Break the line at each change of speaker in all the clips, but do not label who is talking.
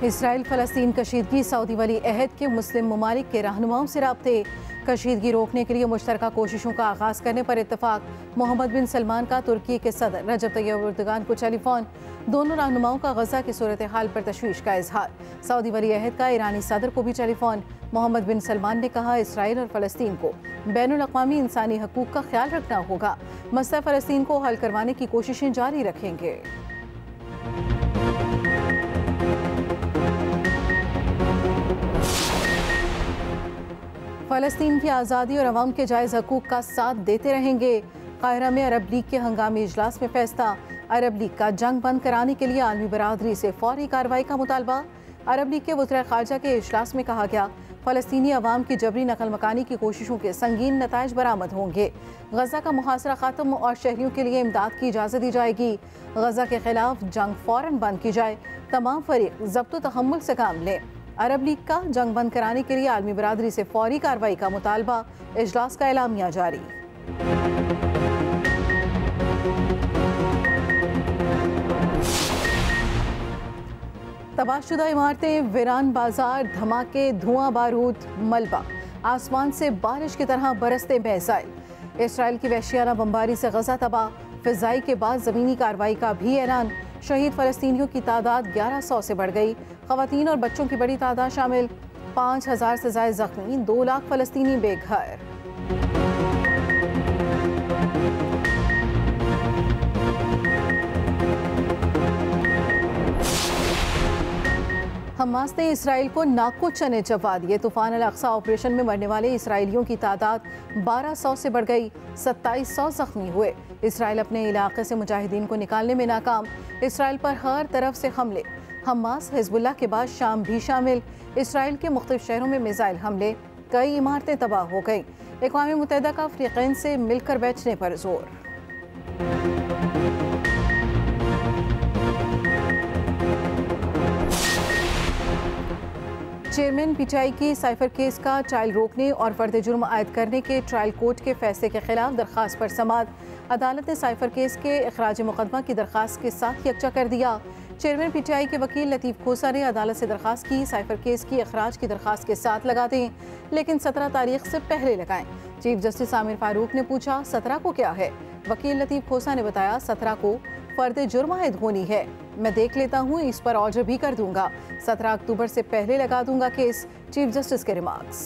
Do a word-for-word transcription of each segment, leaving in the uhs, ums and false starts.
Israel फ़लस्तीन कशीदगी Saudi वली अहद के मुस्लिम ममालिक के रहनुमाओं से राब्ते। कशीदगी रोकने के लिए मुश्तरका कोशिशों का आगाज़ करने पर इत्तफाक। मोहम्मद बिन सलमान का तुर्की के सदर रजब तैयब एर्दोगान को टेलीफोन। दोनों रहनुमाओं का गजा की सूरत हाल पर तशवीश का इजहार। सऊदी वली अहद का ईरानी सदर को भी टेलीफोन। मोहम्मद बिन सलमान ने कहा, इसराइल और फ़लस्तीन को बैनुल अक़वामी इंसानी हकूक़ का ख्याल रखना होगा। मसला फ़लस्तीन को हल करवाने की कोशिशें जारी रखेंगे। फ़लस्तीन की आज़ादी और अवाम के जायज़ हकूक़ का साथ देते रहेंगे। काहिरा में अरब लीग के हंगामी इजलास में फैसला। अरब लीग का जंग बंद कराने के लिए आलमी बरादरी से फौरी कार्रवाई का मुतालबा। अरब लीग के वज़ीर ख़ारजा के इजलास में कहा गया, फ़लस्तीनी अवाम की जबरी नकल मकानी की कोशिशों के संगीन नताइज बरामद होंगे। गजा का मुहासरा ख़त्म और शहरियों के लिए इमदाद की इजाज़त दी जाएगी। गजा के खिलाफ जंग फ़ौरन बंद की जाए। तमाम फरीक ज़ब्त व तहम्मुल से काम लें। अरब लीग का जंग बंद कराने के लिए आलमी बरादरी से फौरी कार्रवाई का मुतालबा। इजलास का एलामिया जारी। तबाहशुदा इमारतें, वीरान बाजार, धमाके, धुआं बारूद, मलबा। आसमान से बारिश की तरह बरसते मिसाइल। इसराइल की वहशियाना बमबारी से गजा तबाह। फिजाई के बाद ज़मीनी कार्रवाई का भी ऐलान। शहीद फ़लस्तीनियों की तादाद ग्यारह सौ से बढ़ गई। ख़वातीन और बच्चों की बड़ी तादाद शामिल। पाँच हज़ार से ज़ायद ज़ख्मी, दो लाख फ़लस्तीनी बेघर। हमास ने इसराइल को नाको चने चबा दिए। तूफान अल अक्सा ऑपरेशन में मरने वाले इसराइलियों की तादाद बारह सौ से बढ़ गई। सत्ताईस सौ जख्मी हुए। इसराइल अपने इलाके से मुजाहिदीन को निकालने में नाकाम। इसराइल पर हर तरफ से हमले। हमास, हिजबुल्लाह के बाद शाम भी शामिल। इसराइल के मुख्तलिफ शहरों में मिसाइल हमले। कई इमारतें तबाह हो गईं। अक़वाम मुत्तहिदा का अफ्रीकैन से मिलकर बैठने पर जोर। चेयरमैन पीटीआई की साइफर केस का ट्रायल रोकने और फर्द जुर्म आयद करने के ट्रायल कोर्ट के फैसले के खिलाफ दरख्वास्त पर समाअत। अदालत ने साइफर केस के इखराज मुकदमा की दरख्वास्त के साथ यकजा कर दिया। चेयरमैन पीटीआई के वकील लतीफ़ खोसा ने अदालत से दरख्वास्त की, साइफर केस की अखराज की दरख्वास्त के साथ लगा दें, लेकिन सत्रह तारीख से पहले लगाएं। चीफ जस्टिस आमिर फारूक ने पूछा, सत्रह को क्या है? वकील लतीफ़ खोसा ने बताया, सत्रह को फर्द जुर्म आयद होनी है। मैं देख लेता हूँ, इस पर ऑर्डर भी कर दूंगा। सत्रह अक्टूबर से पहले लगा दूंगा केस। चीफ जस्टिस के रिमार्क्स।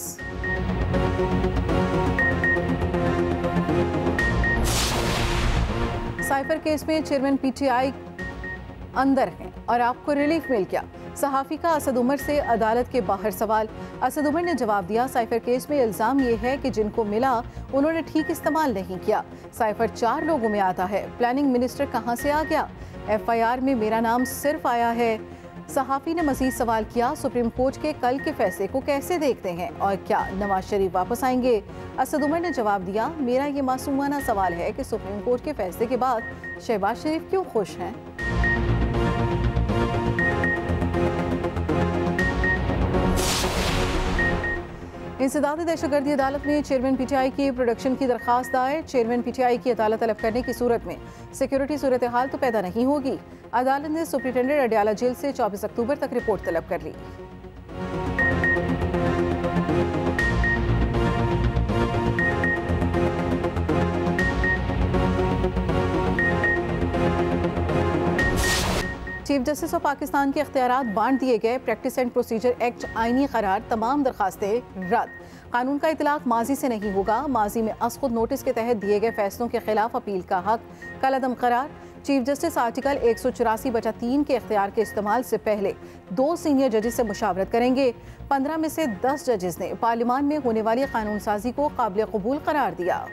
साइफर केस में चेयरमैन पीटीआई अंदर हैं और आपको रिलीफ मिल गया। सहाफ़ी का असद उमर से अदालत के बाहर सवाल। असद उमर ने जवाब दिया, साइफर केस में इल्ज़ाम ये है कि जिनको मिला उन्होंने ठीक इस्तेमाल नहीं किया। साइफर चार लोगों में आता है। प्लानिंग मिनिस्टर कहाँ से आ गया? एफ आई आर में मेरा नाम सिर्फ आया है। सहाफ़ी ने मज़ीद सवाल किया, सुप्रीम कोर्ट के कल के फैसले को कैसे देखते हैं और क्या नवाज शरीफ वापस आएंगे? असद उमर ने जवाब दिया, मेरा ये मासूमाना सवाल है कि सुप्रीम कोर्ट के फैसले के बाद शहबाज शरीफ क्यों खुश हैं? इंसदादी दहशतगर्दी अदालत में चेयरमैन पीटीआई की प्रोडक्शन की दरखास्त दायर। चेयरमैन पीटीआई की अदालत तलब करने की सूरत में सिक्योरिटी सूरत हाल तो पैदा नहीं होगी। अदालत ने सुप्रिंटेंडेंट अडयाला जेल से चौबीस अक्टूबर तक रिपोर्ट तलब कर ली। चीफ जस्टिस ऑफ पाकिस्तान के इख्तियारात बांट दिए गए। प्रैक्टिस एंड प्रोसीजर एक्ट आईनी करार, तमाम दरखास्तें रद्द। कानून का इतलाक माजी से नहीं होगा। माजी में असखुद नोटिस के तहत दिए गए फैसलों के खिलाफ अपील का हक कल अदम करार। चीफ जस्टिस आर्टिकल एक सौ चौरासी बटा तीन के इख्तियार के इस्तेमाल से पहले दो सीनियर जजेस से मुशावरत करेंगे। पंद्रह में से दस जजेस ने पार्लियामान में होने वाली कानून साजी को काबिल कबूल करार दिया।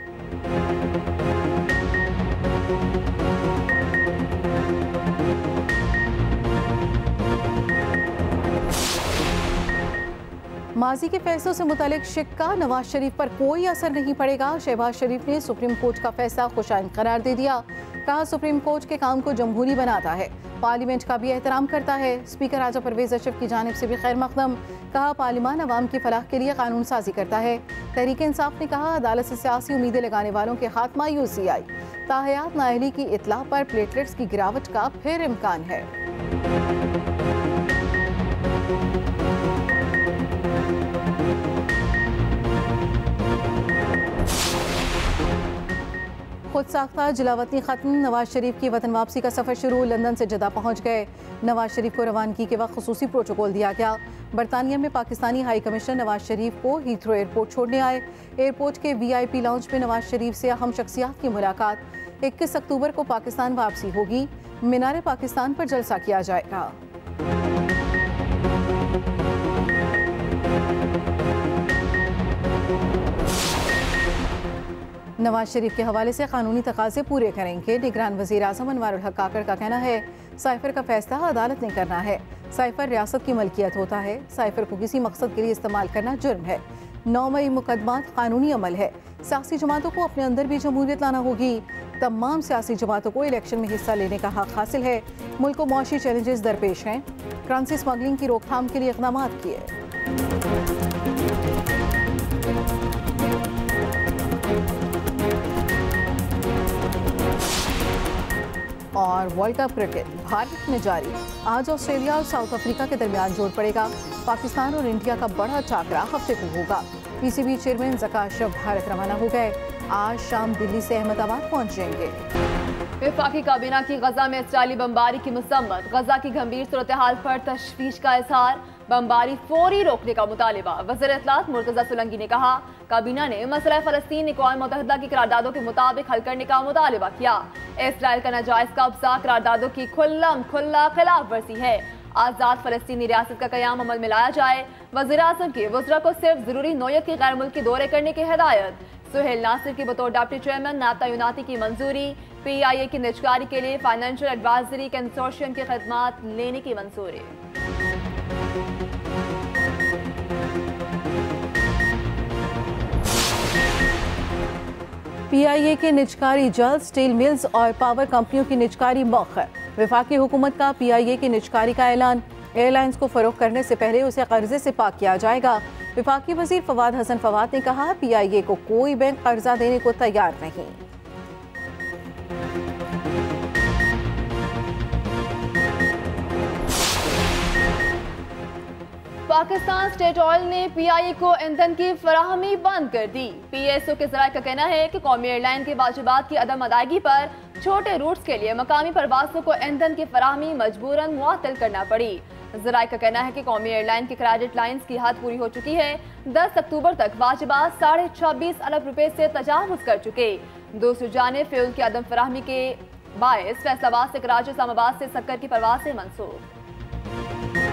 माजी के फैसलों से मुतालिक शिक्का, नवाज शरीफ पर कोई असर नहीं पड़ेगा। शहबाज शरीफ ने सुप्रीम कोर्ट का फैसला खुशाइन करार दे दिया। कहा, सुप्रीम कोर्ट के काम को जमहूरी बनाता है, पार्लियामेंट का भी एहतराम करता है। स्पीकर राजा परवेज अशरफ की जानिब से भी खैर मकदम। कहा, पार्लियामान अवाम की फलाह के लिए कानून साजी करता है। तहरीक इंसाफ ने कहा, अदालत से सियासी उम्मीदें लगाने वालों के हाथ मायूसी आई। ताहयात नाअहली की इतला पर प्लेटलेट्स की गिरावट का फिर इम्कान है। खुद साख्ता जिलावतनी खत्म, नवाज शरीफ की वतन वापसी का सफर शुरू। लंदन से जद्दा पहुंच गए। नवाज शरीफ को रवानगी के वक्त खुसूसी प्रोटोकॉल दिया गया। बरतानिया में पाकिस्तानी हाई कमिश्नर नवाज शरीफ को हीथ्रो एयरपोर्ट छोड़ने आए। एयरपोर्ट के वीआईपी लाउंज में नवाज शरीफ से अहम शख्सियात की मुलाकात। इक्कीस अक्टूबर को पाकिस्तान वापसी होगी। मीनार पाकिस्तान पर जलसा किया जाएगा। नवाज शरीफ के हवाले से कानूनी तकाजे पूरे करेंगे। निगरान वज़ीर आज़म अनवारुल हक काकड़ का कहना है, साइफर का फैसला अदालत ने करना है। साइफर रियासत की मलकियत होता है। साइफर को किसी मकसद के लिए इस्तेमाल करना जुर्म है। नौ मई मुकदमात कानूनी अमल है। सियासी जमातों को अपने अंदर भी जमहूरियत लाना होगी। तमाम सियासी जमातों को इलेक्शन में हिस्सा लेने का हक हासिल है। मुल्क को मौशी चैलेंजेस दरपेश हैं। करेंसी स्मगलिंग की रोकथाम के लिए इक़दाम किए। और वर्ल्ड कप क्रिकेट भारत में जारी। आज ऑस्ट्रेलिया और साउथ अफ्रीका के दरमियान जोर पड़ेगा। पाकिस्तान और इंडिया का बड़ा टाकरा हफ्ते को होगा। पीसीबी चेयरमैन ज़का अशरफ भारत रवाना हो गए। आज शाम दिल्ली से अहमदाबाद पहुंचेंगे।
वफाकी काबीना की गजा में इसराइली बमबारी की मसम्मत। गजा की गंभीर सूरत हाल पर तशवीश का इजहार। बमबारी फौरी रोकने का मुतालिबा। वज़ीर इत्तलात मुर्तज़ा सुलंगी ने कहा, काबीना ने मसला फ़लस्तीन अक़वाम मुत्तहिदा की करारदादों के मुताबिक हल करने का मुतालिबा किया। इसराइल का नाजायज़ कब्जा करारदादों की खुल्लम खुल्ला खिलाफ वर्जी है। आज़ाद फ़लस्तीनी रियासत का क़याम अमल में लाया जाए। वज़ीर आज़म के वज़रा को सिर्फ ज़रूरी नौयत के गैर मुल्की दौरे करने की हिदायत। सुहेल नासिर की बतौर डिप्टी चेयरमैन नाता यूनाती की मंजूरी। पी आई ए की निजकारी के लिए फाइनेंशियल एडवाइजरी कंसोर्शियम की खदमात लेने की मंजूरी।
पी आई ए के निजकारी जल्द। स्टील मिल्स और पावर कंपनियों की निजकारी मौखर। वफाकी हुकूमत का पी आई ए की निजकारी का ऐलान। एयरलाइंस को फरोख्त करने से पहले उसे कर्जे से पाक किया जाएगा। वफाकी वजीर फवाद हसन फवाद ने कहा, पी आई ए को कोई बैंक कर्जा देने को तैयार नहीं।
पाकिस्तान स्टेट ऑयल ने पी आई ए को ईंधन की फराहमी बंद कर दी। पी एस ओ के ज़राए का कहना है कि कौमी एयरलाइन के वाजिबात की अदम अदायगी पर छोटे रूट्स के लिए मकामी परवाज़ों को ईंधन की फराहमी मजबूरन मुअत्तल करना पड़ी। ज़राए का कहना है कि कौमी एयरलाइन की क्रेडिट लाइन्स की हद पूरी हो चुकी है। दस अक्टूबर तक वाजिबात साढ़े छब्बीस अरब रुपए से तजावुज़ कर चुके। दूसरी जानिब फ्यूल की अदम फराहमी के बायस फैसलाबाद से कराची इस्लामाबाद से सक्कर की परवाज़ें मंसूख।